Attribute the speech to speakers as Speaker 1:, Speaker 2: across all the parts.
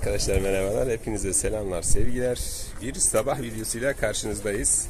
Speaker 1: Arkadaşlar merhabalar, hepinize selamlar, sevgiler. Bir sabah videosuyla karşınızdayız.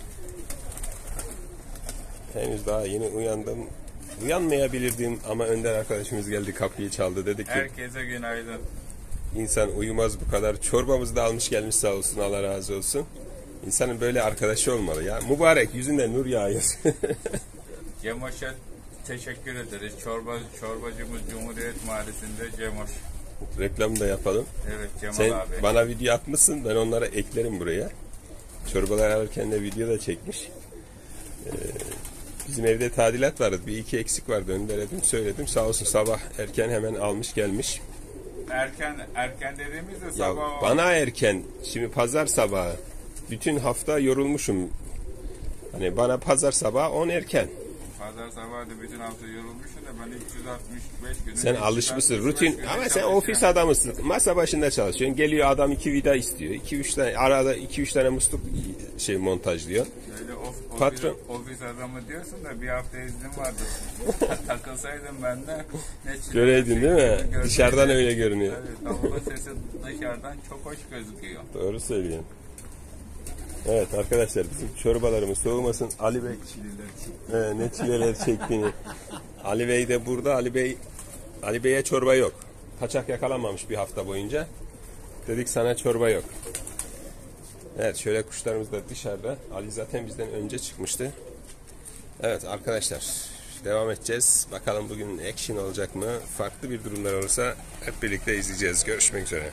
Speaker 1: Henüz daha yeni uyandım. Uyanmayabilirdim ama Önder arkadaşımız geldi, kapıyı çaldı, dedi ki
Speaker 2: herkese günaydın.
Speaker 1: İnsan uyumaz bu kadar. Çorbamızı da almış gelmiş, sağ olsun, Allah razı olsun. İnsanın böyle arkadaşı olmalı ya. Mübarek, yüzünden nur yağıyor.
Speaker 2: Cemoş'a teşekkür ederiz. Çorbacımız Cumhuriyet Mahallesi'nde Cemoş.
Speaker 1: Reklamı da yapalım.
Speaker 2: Evet Cemal
Speaker 1: Sen
Speaker 2: abi.
Speaker 1: bana video atmışsın, ben onlara eklerim buraya. Çorbalar alırken de video da çekmiş. Bizim evde tadilat vardı. Bir iki eksik vardı. Önder'e dün söyledim. Sağ olsun, sabah erken hemen almış gelmiş.
Speaker 2: Erken dediğimizde
Speaker 1: Ya
Speaker 2: sabah.
Speaker 1: bana erken. Şimdi pazar sabahı. Bütün hafta yorulmuşum. Hani bana pazar sabahı 10 erken.
Speaker 2: Pazar sabahı da bütün hafta yorulmuşsun da ben 365 gün.
Speaker 1: Sen alışmışsın. Rutin ama sen ofis adamısın. Masa başında çalışıyorsun. Geliyor adam 2 vida istiyor. 2-3 tane arada 2-3 tane musluk montajlıyor.
Speaker 2: Öyle
Speaker 1: Patron.
Speaker 2: ofis adamı diyorsun da bir hafta iznim vardı. Takılsaydım ben de ne
Speaker 1: Göreydin değil mi? Dışarıdan öyle görünüyor.
Speaker 2: Evet, davulun sesi dışarıdan çok hoş gözüküyor.
Speaker 1: Doğru söylüyorsun. Evet arkadaşlar, bizim çorbalarımız soğumasın. Ali Bey ne çileler çektiğini. Ali Bey de burada. Ali Bey'e çorba yok. Kaçak yakalanmamış bir hafta boyunca. Dedik sana çorba yok. Evet, şöyle kuşlarımız da dışarıda. Ali zaten bizden önce çıkmıştı. Evet arkadaşlar, devam edeceğiz. Bakalım bugün action olacak mı? Farklı bir durumlar olursa hep birlikte izleyeceğiz. Görüşmek üzere.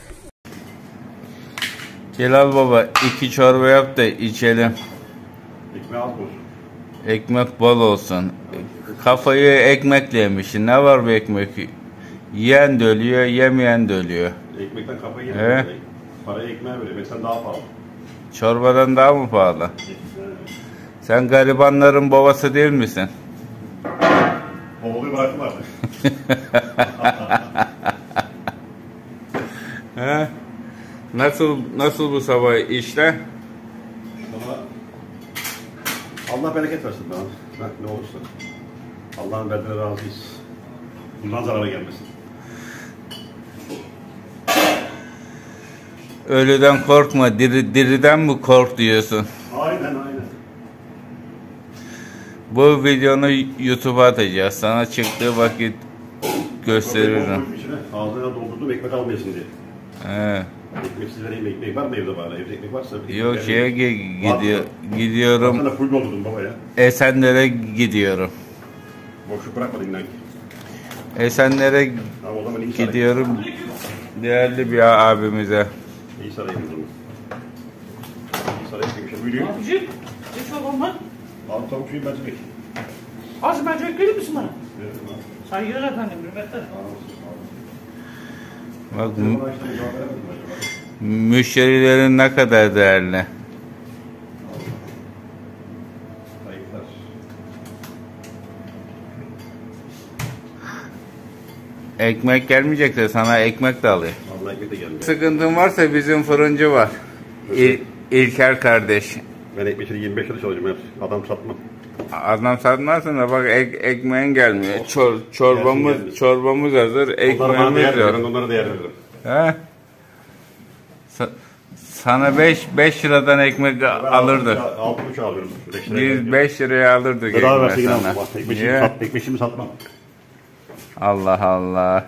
Speaker 2: Celal baba 2 çorba yap da içelim.
Speaker 3: Ekmeği az olsun.
Speaker 2: Ekmek bol olsun. Kafayı ekmekle yemişsin. Ne var bu ekmek? Yiyen de ölüyor, yemeyen de ölüyor.
Speaker 3: Ekmekten kafayı yedim.
Speaker 2: Evet.
Speaker 3: Parayı ekmeğe veriyor. Ekmekten daha pahalı.
Speaker 2: Çorbadan daha mı pahalı? Sen garibanların babası değil misin?
Speaker 3: Babalığı bıraktılar.
Speaker 2: He? Nasıl bu sabah işler?
Speaker 3: Ama Allah bereket versin bana. Ne olursa. Allah'ın verdiğine razıyız. Bundan zarara gelmesin.
Speaker 2: Ölüden korkma, diriden mi kork diyorsun?
Speaker 3: Aynen.
Speaker 2: Bu videonu YouTube'a atacağız. Sana çıktığı vakit gösteririm.
Speaker 3: Ağzına doldurdum ekmek almayasın diye.
Speaker 2: He.
Speaker 3: Ekmeksiz vereyim, ekmek var mı evde bana? Evde ekmek varsa...
Speaker 2: Yok gidiyorum.
Speaker 3: Sana full doldurdum baba ya.
Speaker 2: Esenler'e gidiyorum.
Speaker 3: Boşluk bırakmadın inan ki.
Speaker 2: Esenler'e
Speaker 3: Tamam, o zaman iyi sarayım.
Speaker 2: gidiyorum. Değerli bir abimize.
Speaker 3: İyi sarayım o zaman. İyi sarayım demişim. Buyurun.
Speaker 4: Abicim, ne çorban var?
Speaker 3: Abi tavuk suyu mercimek.
Speaker 4: Az mercimek verir misin bana?
Speaker 3: Veririm abi.
Speaker 4: Saygılar efendim, hürmetler.
Speaker 2: Bak müşterilerin ne kadar değerli.
Speaker 3: Ayıplar.
Speaker 2: Ekmek gelmeyecekse sana ekmek de alayım.
Speaker 3: Vallahi ekmek de gelmiyor.
Speaker 2: Sıkıntın varsa bizim fırıncı var. İlker kardeş.
Speaker 3: Ben ekmeği 25 lira çalışıyorum. Adam satmam.
Speaker 2: Adam satmazsın da bak ekmeğin gelmiyor.
Speaker 3: Gelsin.
Speaker 2: Çorbamız hazır.
Speaker 3: Onlara bana
Speaker 2: Ekmeğimiz
Speaker 3: değer
Speaker 2: yok.
Speaker 3: veririm. Onlara değer veririm.
Speaker 2: He? Sana 5 liradan ekmek alırdı.
Speaker 3: 6,5 alıyorum.
Speaker 2: Biz 5 liraya alırdık
Speaker 3: Bedava verse
Speaker 2: ekmeği
Speaker 3: yine
Speaker 2: sana.
Speaker 3: almam.
Speaker 2: Niye?
Speaker 3: Ekmeğimi satmam.
Speaker 2: Allah Allah.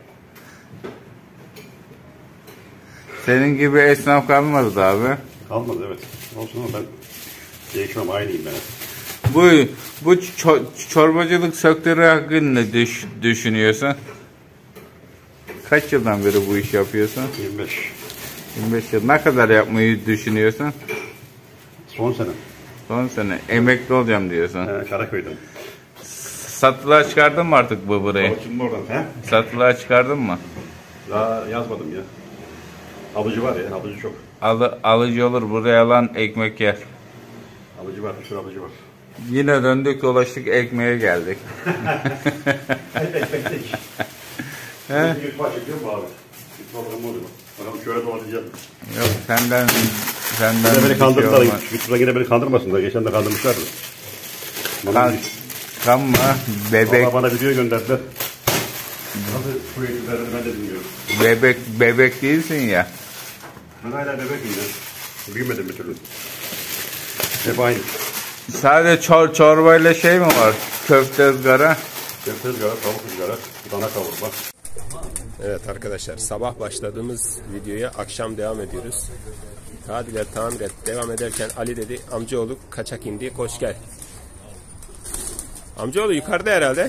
Speaker 2: Senin gibi esnaf kalmadı abi.
Speaker 3: Kalmadı evet. Olsun ama ben değişmem, aynıyım ben.
Speaker 2: Bu çorbacılık sektörü hakkında ne düşünüyorsun? Kaç yıldan beri bu iş yapıyorsun?
Speaker 3: 25.
Speaker 2: 25 yıl. Ne kadar yapmayı düşünüyorsun?
Speaker 3: Son sene.
Speaker 2: Son sene. Emekli olacağım diyorsun.
Speaker 3: Karaköy'den.
Speaker 2: Satılığa çıkardın mı artık bu burayı?
Speaker 3: Balıkçının oradan. He?
Speaker 2: Satılığa çıkardın mı?
Speaker 3: Daha yazmadım ya. Alıcı var ya, alıcı çok.
Speaker 2: Alıcı olur, buraya alan ekmek yer.
Speaker 3: Alıcı var, bir sürü alıcı var.
Speaker 2: Yine döndük dolaştık, ekmeğe geldik.
Speaker 3: Ekmek.
Speaker 2: He?
Speaker 3: Bir yutma çekiyor mu abi? Yutma programı oluyor. Bakalım şöyle dolaşacağım.
Speaker 2: Yok senden
Speaker 3: Yine beni
Speaker 2: bir şey
Speaker 3: kandırdılar.
Speaker 2: olmaz.
Speaker 3: YouTube'da yine beni kandırmasınlar. Geçen de kandırmışlardı.
Speaker 2: Kanma bebek
Speaker 3: Bana video gönderdiler. Nasıl bu eğitimlerini ben de bilmiyorum.
Speaker 2: bebek değilsin ya.
Speaker 3: Ben hala bebek yiyeceğim. Büyümedim bir türlü. Hep aynı.
Speaker 2: Sadece çorbayla şey mi var? Köfte ızgara.
Speaker 3: Köfte ızgara, tavuk ızgara, dana kavurma.
Speaker 1: Evet arkadaşlar, sabah başladığımız videoya akşam devam ediyoruz. Tadiler tamir et. Devam ederken Ali dedi, amcaoğlu kaçak indi, koş gel. Amcaoğlu yukarıda herhalde.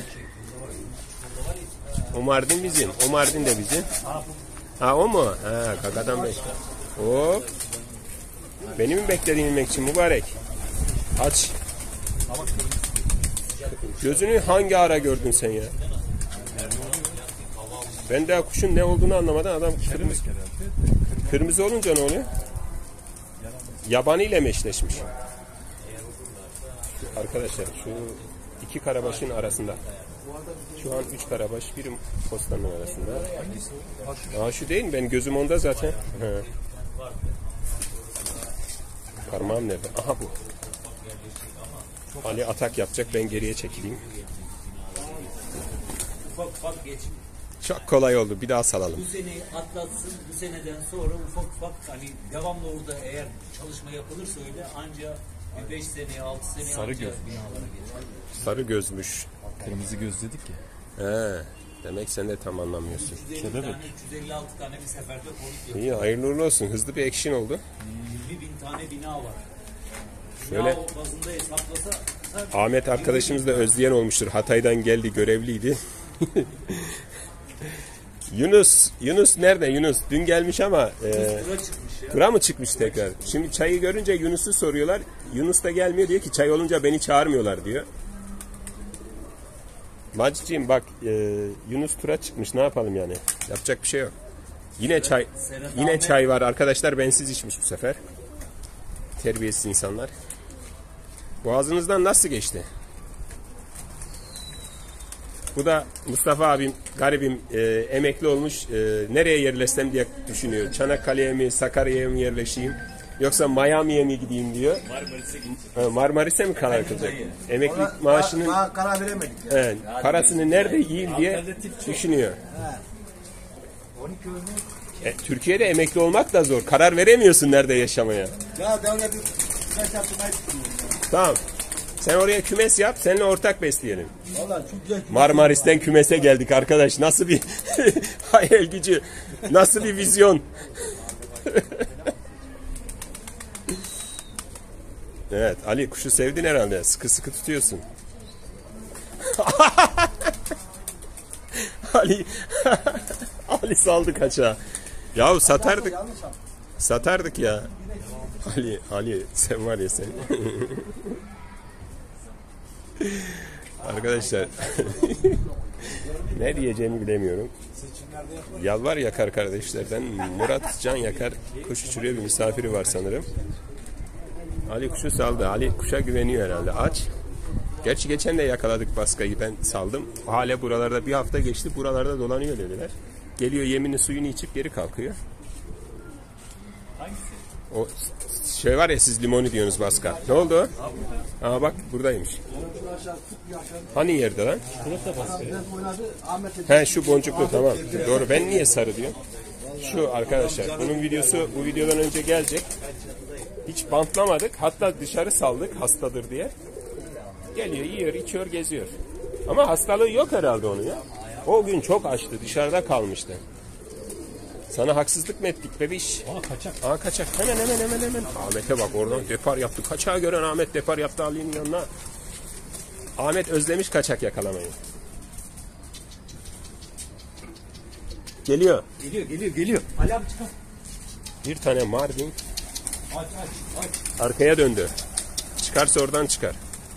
Speaker 1: O Mardin bizim. O Mardin de bizim. Ha o mu? Ha kakadan beş. Hop. Beni mi beklediğin inmek için mübarek? Aç. Gözünü hangi ara gördün sen ya? Ben de kuşun ne olduğunu anlamadan adam kırmızı. Kırmızı olunca ne oluyor? Yabani ile mi eşleşmiş? Arkadaşlar şu iki karabaşın arasında. Şu an 3 karabaş, bir postanın arasında. Aa şu değil mi? Benim gözüm onda zaten. He. Parmağım nerede? Aha bu. Ali atak yapacak, ben geriye çekileyim.
Speaker 5: Ufak geç.
Speaker 1: Çok kolay oldu. Bir daha salalım.
Speaker 5: Bu seneyi atlatsın. Bu seneden sonra ufak hani devamlı orada eğer çalışma yapılırsa öyle anca bir 5 seneye 6 seneye
Speaker 6: Sarı
Speaker 5: anca
Speaker 6: göz.
Speaker 5: binalara geçer.
Speaker 1: Sarı gözmüş.
Speaker 6: Kırmızı göz dedik ya.
Speaker 1: He. Demek sen de tam anlamıyorsun.
Speaker 5: 350 tane, 356 tane bir seferde konut yapıyor.
Speaker 1: İyi, hayırlı uğurlu olsun. Hızlı bir action oldu.
Speaker 5: 20.000 tane bina var.
Speaker 1: Şöyle.
Speaker 5: Bina bazında hesaplasa
Speaker 1: Ahmet arkadaşımız da özleyen olmuştur. Hatay'dan geldi, görevliydi. Yunus nerede? Yunus dün gelmiş ama
Speaker 5: tura çıkmış ya.
Speaker 1: tura mı çıkmış tekrar? Şimdi çayı görünce Yunus'u soruyorlar. Yunus da gelmiyor, diyor ki çay olunca beni çağırmıyorlar diyor. Maciciğim bak Yunus tura çıkmış, ne yapalım yani? Yapacak bir şey yok. Yine çay var arkadaşlar, bensiz içmiş bu sefer. Terbiyesiz insanlar. Boğazınızdan nasıl geçti? Bu da Mustafa abim, garibim, emekli olmuş. Nereye yerleşsem diye düşünüyor. Çanakkale'ye mi, Sakarya'ya mı yerleşeyim? Yoksa Miami'ye mi gideyim diyor. Marmaris'e mi karar kılacak? Emeklilik maaşının
Speaker 7: karar veremedik.
Speaker 1: evet, parasını nerede yiyeyim diye düşünüyor. Türkiye'de emekli olmak da zor. Karar veremiyorsun nerede yaşamaya.
Speaker 7: Ya devlet bir kaç yaptırmayı düşünüyorum.
Speaker 1: Tamam. Sen oraya kümes yap, seninle ortak besleyelim.
Speaker 7: Valla çok güzel.
Speaker 1: Marmaris'ten kümese geldik arkadaş. Nasıl bir hayal gücü, nasıl bir vizyon. Evet, Ali kuşu sevdin herhalde. Sıkı sıkı tutuyorsun. Ali saldı kaçağı. Yahu satardık ya. Ali sen var ya sen. Arkadaşlar ne diyeceğimi bilemiyorum. Yalvar Yakar kardeşlerden Murat Can Yakar kuş uçuruyor, bir misafiri var sanırım. Ali kuşu saldı. Ali kuşa güveniyor herhalde. Aç. Gerçi geçen de yakaladık baskayı, ben saldım. Hala buralarda bir hafta geçti, buralarda dolanıyor dediler. Geliyor yemini suyunu içip geri kalkıyor. O şey var ya, siz limonu diyorsunuz baska. Ne oldu? Aa bak buradaymış. Hani yerde lan? He şu boncuklu, tamam. Doğru, ben niye sarı diyorum? Şu arkadaşlar, bunun videosu bu videodan önce gelecek. Hiç bantlamadık, hatta dışarı saldık hastadır diye. Geliyor, yiyor, içiyor, geziyor. Ama hastalığı yok herhalde onun ya. O gün çok açtı, dışarıda kalmıştı. Sana haksızlık mı ettik bebiş? Aa kaçak. Hemen. Ahmet'e bak, oradan depar yaptı. Kaçağı gören Ahmet depar yaptı Ali'nin yanına. Ahmet özlemiş kaçak yakalamayı. Geliyor.
Speaker 5: Geliyor. Ali abi çıkar.
Speaker 1: Bir tane Mardin.
Speaker 5: Aç.
Speaker 1: Arkaya döndü. Çıkarsa oradan çıkar.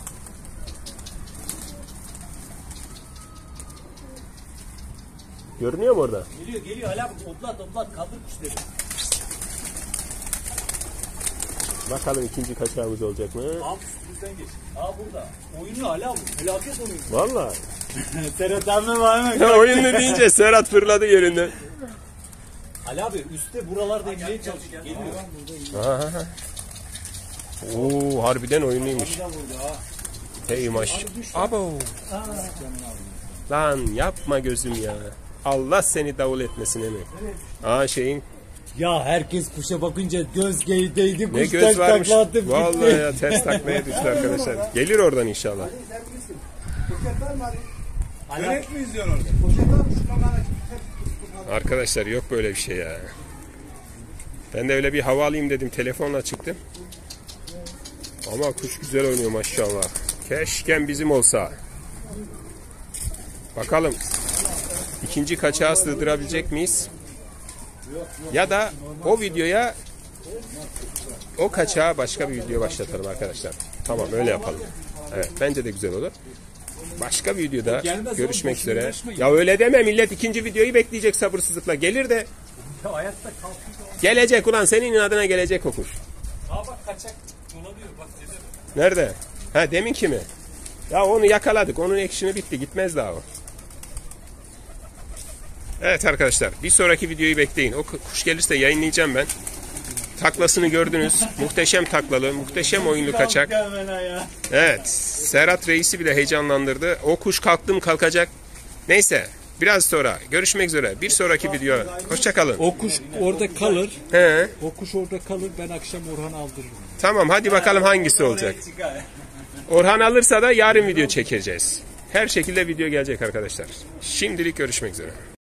Speaker 1: Görünüyor mu orada?
Speaker 5: Geliyor Ali abi, toplat kaldır kuşları.
Speaker 1: Bakalım ikinci kaçağımız olacak mı?
Speaker 5: Abi üstümüzden geç. Burada. Oyunlu Ali abi. Felaket oyunlu.
Speaker 1: Valla.
Speaker 5: Serhat abi var mı?
Speaker 1: Oyunlu deyince Serhat fırladı yerinden.
Speaker 5: Ali abi üstte buralarda inmeye çalışıyor. Geliyor.
Speaker 1: Aha. Oo, harbiden oyunluymuş. Hey maş. Abo. Lan yapma gözüm ya. Allah seni davul etmesin Emi. Aa şeyin
Speaker 5: Ya herkes kuşa bakınca göz değdi.
Speaker 1: Ne
Speaker 5: Kuş
Speaker 1: göz
Speaker 5: ters
Speaker 1: varmış.
Speaker 5: takla atıp
Speaker 1: Vallahi
Speaker 5: gitti.
Speaker 1: ya ters taklaya düştü arkadaşlar. Gelir oradan inşallah.
Speaker 7: Yönet mi izliyorsun orada? Poşet var mı? Şuna bana
Speaker 1: Arkadaşlar yok böyle bir şey ya. Ben de öyle bir hava alayım dedim. Telefonla çıktım. Ama kuş güzel oynuyor maşallah. Keşke bizim olsa. Bakalım. İkinci kaçağı sığdırabilecek miyiz? Ya da o videoya o kaçağa başka bir video başlatalım arkadaşlar. Tamam öyle yapalım. Evet bence de güzel olur. Başka bir videoda görüşmek üzere. Ya öyle deme, millet ikinci videoyu bekleyecek sabırsızlıkla. Gelir de gelecek ulan, senin inadına gelecek o kuş.
Speaker 5: Aa bak kaçak dolanıyor bak dede.
Speaker 1: Nerede? Ha deminki mi? Ya onu yakaladık. Onun ekşini bitti. Gitmez daha o. Evet arkadaşlar. Bir sonraki videoyu bekleyin. O kuş gelirse yayınlayacağım ben. Taklasını gördünüz. Muhteşem taklalı, muhteşem oyunlu kaçak. Evet. Serhat Reis'i bile heyecanlandırdı. O kuş kalktım kalkacak. Neyse. Biraz sonra görüşmek üzere. Bir sonraki video. Hoşçakalın.
Speaker 6: O kuş orada kalır.
Speaker 1: He.
Speaker 6: O kuş orada kalır. Ben akşam Orhan'ı aldırırım.
Speaker 1: Tamam hadi bakalım hangisi olacak. Orhan alırsa da yarın video çekeceğiz. Her şekilde video gelecek arkadaşlar. Şimdilik görüşmek üzere.